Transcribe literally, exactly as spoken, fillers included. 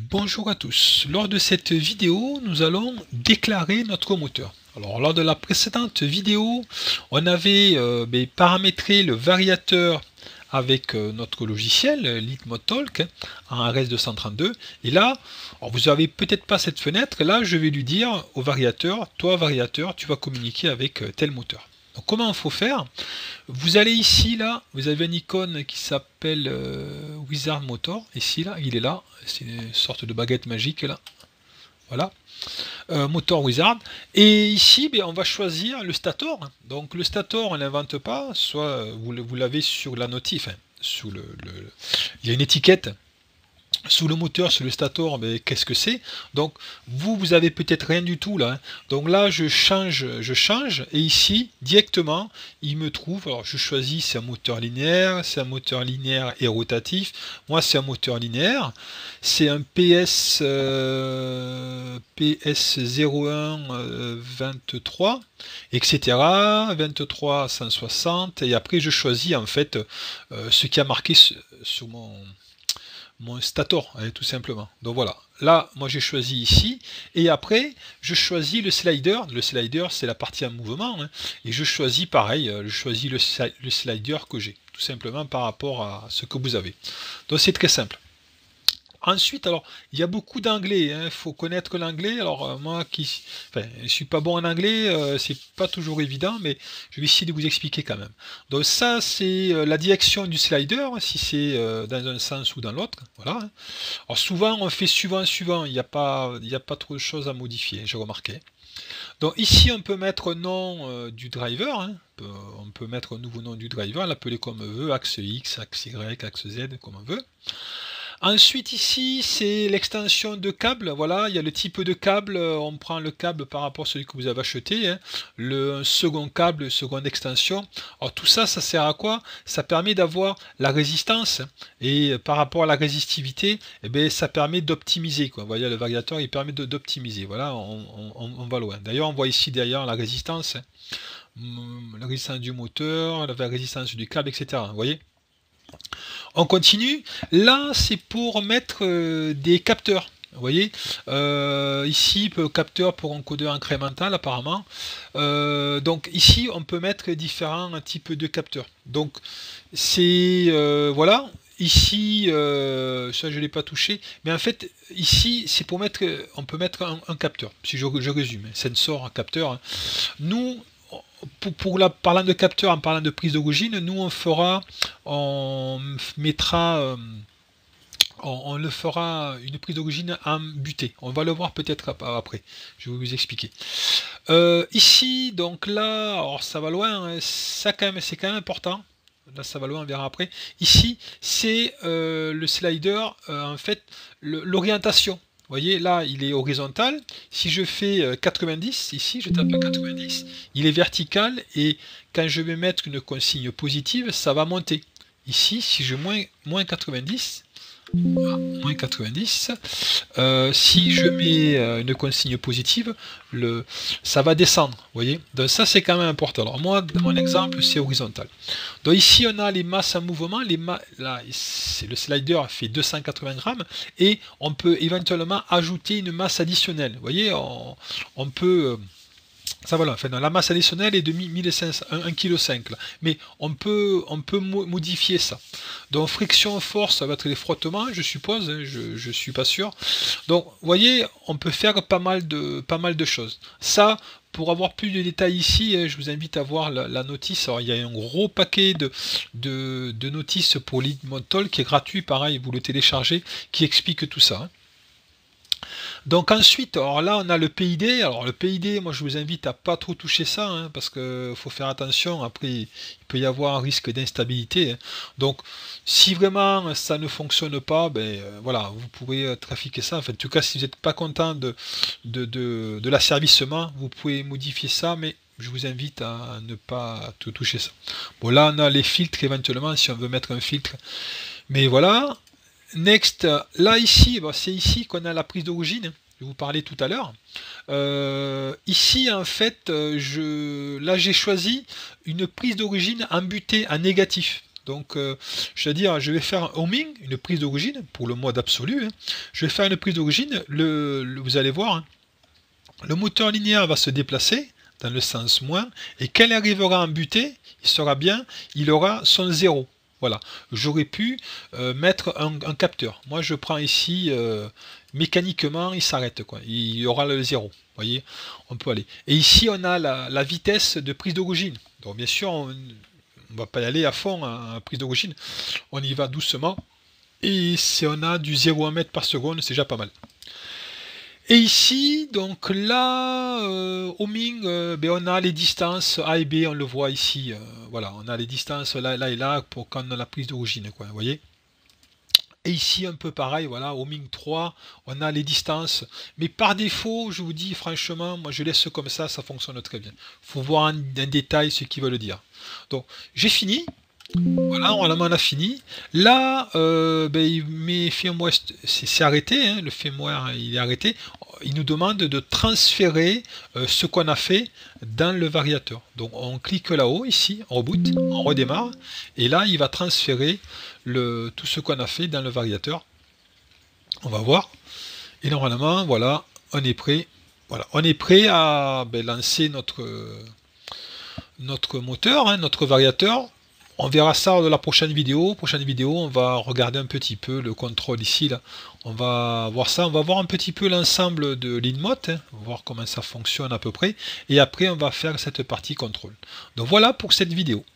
Bonjour à tous. Lors de cette vidéo, nous allons déclarer notre moteur. Alors, lors de la précédente vidéo, on avait euh, ben, paramétré le variateur avec euh, notre logiciel Leadmotalk hein, en R S deux cent trente-deux. Et là, alors vous n'avez peut-être pas cette fenêtre. Là, je vais lui dire au variateur, toi variateur, tu vas communiquer avec euh, tel moteur. Donc, comment il faut faire? Vous allez ici, là, vous avez une icône qui s'appelle euh, Wizard Motor. Ici, là, il est là. C'est une sorte de baguette magique, là. Voilà. Euh, Motor Wizard. Et ici, ben, on va choisir le stator. Donc, le stator, on ne l'invente pas. Soit vous, vous l'avez sur la notif. Hein, sous le, le, il y a une étiquette. Sous le moteur, sur le stator, mais qu'est-ce que c'est? Donc vous, vous avez peut-être rien du tout là. Hein. Donc là, je change, je change, et ici, directement, il me trouve. Alors je choisis, c'est un moteur linéaire, c'est un moteur linéaire et rotatif. Moi, c'est un moteur linéaire. C'est un P S euh, P S zéro un euh, vingt-trois, et cetera. vingt-trois cent soixante, et après je choisis en fait euh, ce qui a marqué sur mon mon stator, hein, tout simplement. Donc voilà, là, moi j'ai choisi ici, et après, je choisis le slider. Le slider, c'est la partie en mouvement, hein, et je choisis pareil, je choisis le, le slider que j'ai, tout simplement par rapport à ce que vous avez. Donc c'est très simple. Ensuite, alors, il y a beaucoup d'anglais, il hein, faut connaître l'anglais. Alors, euh, moi qui enfin, je suis pas bon en anglais, euh, c'est pas toujours évident, mais je vais essayer de vous expliquer quand même. Donc, ça, c'est euh, la direction du slider, si c'est euh, dans un sens ou dans l'autre. Voilà. Hein. Alors, souvent, on fait suivant, suivant, il n'y a, pas, il y a pas trop de choses à modifier, j'ai remarqué. Donc, ici, on peut mettre nom euh, du driver, hein. on, peut, on peut mettre un nouveau nom du driver, l'appeler comme on veut, axe X, axe Y, axe Z, comme on veut. Ensuite ici c'est l'extension de câble, voilà, il y a le type de câble, on prend le câble par rapport à celui que vous avez acheté, hein, le second câble, seconde extension. Alors tout ça, ça sert à quoi? Ça permet d'avoir la résistance, et par rapport à la résistivité, eh bien, ça permet d'optimiser. Vous voyez, le variateur il permet d'optimiser, voilà, on, on, on va loin. D'ailleurs on voit ici derrière la résistance, la résistance du moteur, la résistance du câble, et cetera. Vous voyez? On continue. Là, c'est pour mettre euh, des capteurs. Vous voyez, euh, ici, capteur pour encodeur incrémental apparemment. Euh, donc ici, on peut mettre différents types de capteurs. Donc c'est euh, voilà. Ici, euh, ça je l'ai pas touché, mais en fait ici c'est pour mettre, on peut mettre un, un capteur. Si je, je résume, sensor, un capteur. Hein. Nous Pour, pour la, parlant de capteur, en parlant de prise d'origine, nous on fera, on mettra, euh, on, on le fera une prise d'origine en butée. On va le voir peut-être après. Je vais vous expliquer. Euh, ici, donc là, alors ça va loin, hein, ça quand même, c'est quand même important. Là, ça va loin, on verra après. Ici, c'est euh, le slider, euh, en fait, l'orientation. Vous voyez, là, il est horizontal. Si je fais quatre-vingt-dix, ici, je tape quatre-vingt-dix, il est vertical, et quand je vais mettre une consigne positive, ça va monter. Ici, si je mets moins quatre-vingt-dix, moins quatre-vingt-dix, euh, si je mets euh, une consigne positive, le, ça va descendre, vous voyez. Donc ça c'est quand même important. Alors moi, dans mon exemple, c'est horizontal. Donc ici on a les masses en mouvement, les ma là, c'est le slider fait deux cent quatre-vingts grammes, et on peut éventuellement ajouter une masse additionnelle. Vous voyez, on, on peut... Euh, ça voilà, enfin, la masse additionnelle est de mille cinq cents, un virgule cinq kg, mais on peut, on peut modifier ça. Donc friction, force, ça va être les frottements, je suppose, hein, je, je suis pas sûr. Donc, vous voyez, on peut faire pas mal de, pas mal de choses. Ça, pour avoir plus de détails ici, hein, je vous invite à voir la, la notice. Alors, il y a un gros paquet de, de, de notices pour Leadmotalk qui est gratuit, pareil, vous le téléchargez, qui explique tout ça. Hein. Donc ensuite, alors là on a le P I D. Alors le P I D, moi je vous invite à pas trop toucher ça, hein, parce que faut faire attention, après il peut y avoir un risque d'instabilité. Hein. Donc si vraiment ça ne fonctionne pas, ben euh, voilà, vous pouvez euh, trafiquer ça. En fait, en tout cas, si vous n'êtes pas content de, de, de, de l'asservissement, vous pouvez modifier ça, mais je vous invite à ne pas tout toucher ça. Bon, là on a les filtres éventuellement, si on veut mettre un filtre. Mais voilà. Next, là ici, bon, c'est ici qu'on a la prise d'origine, je vous parlais tout à l'heure. Euh, ici en fait, je, là j'ai choisi une prise d'origine en butée, en négatif. Donc, euh, je veux dire, je vais faire un homing, une prise d'origine, pour le mode absolu. Hein. Je vais faire une prise d'origine, le, le, vous allez voir, hein, le moteur linéaire va se déplacer dans le sens moins, et quand il arrivera en butée, il sera bien, il aura son zéro. Voilà, j'aurais pu euh, mettre un, un capteur. Moi, je prends ici, euh, mécaniquement, il s'arrête, quoi. Il y aura le zéro. Vous voyez, on peut aller. Et ici, on a la, la vitesse de prise d'origine. Donc, bien sûr, on ne va pas y aller à fond à, à prise d'origine. On y va doucement. Et si on a du zéro à un mètre par seconde, c'est déjà pas mal. Et ici, donc là, euh, homing, euh, ben on a les distances A et B, on le voit ici. Euh, voilà, on a les distances là, là et là pour quand on a la prise d'origine, quoi. Vous voyez. Et ici, un peu pareil, voilà, homing trois, on a les distances. Mais par défaut, je vous dis franchement, moi je laisse comme ça, ça fonctionne très bien. Il faut voir en, en détail ce qu'ils veulent dire. Donc, j'ai fini. Voilà, on a fini. Là, euh, ben, mes firmware, c'est arrêté, hein, le firmware il est arrêté. Il nous demande de transférer euh, ce qu'on a fait dans le variateur. Donc on clique là-haut, ici, on reboot, on redémarre, et là il va transférer le, tout ce qu'on a fait dans le variateur. On va voir. Et normalement, voilà, on est prêt. Voilà, on est prêt à ben, lancer notre, notre moteur, hein, notre variateur. On verra ça dans la prochaine vidéo. Prochaine vidéo, on va regarder un petit peu le contrôle ici. Là. On va voir ça. On va voir un petit peu l'ensemble de l'InMote. Hein, voir comment ça fonctionne à peu près. Et après, on va faire cette partie contrôle. Donc voilà pour cette vidéo.